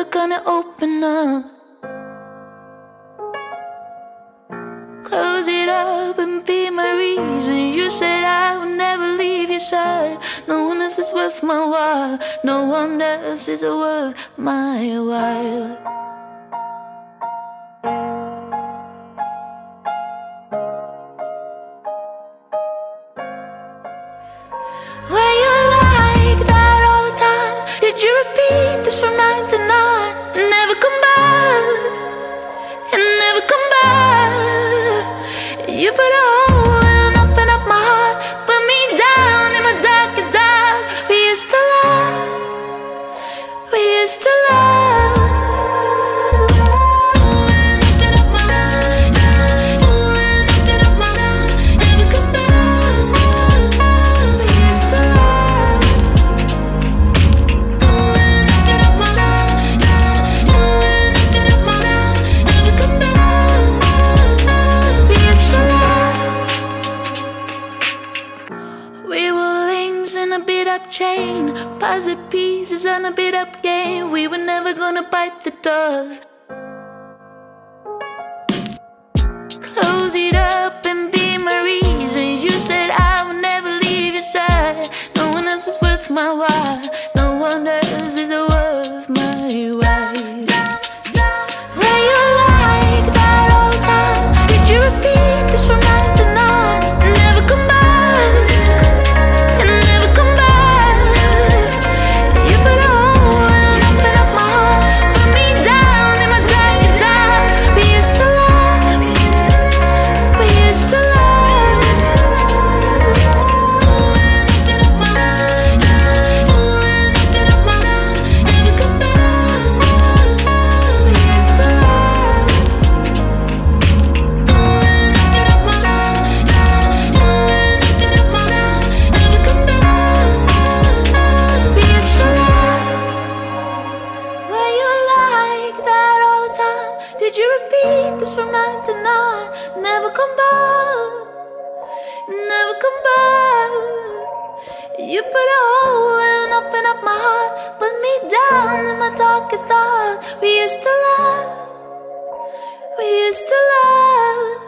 never gonna open up. Close it up and be my reason. You said I would never leave your side. No one else is worth my while. No one else is worth my while. Were you like that all the time? Did you repeat this from 9 to 9? And never come back, and never come back. You put a hole and open up my heart, put me down in my darkest dark. We used to love, we used to love. Chain, puzzle pieces on a beat up game. We were never gonna bite the dust. Close it up and be my reason. You said I would never leave your side. No one else is worth my while. No one else is worth my while. Were you like that all the time? Did you repeat this from 9 to 9? Never come back, and never come back. Did you repeat this from 9 to 9? Never come back, never come back. You put a hole and open up my heart, put me down in my darkest dark. We used to love, we used to love.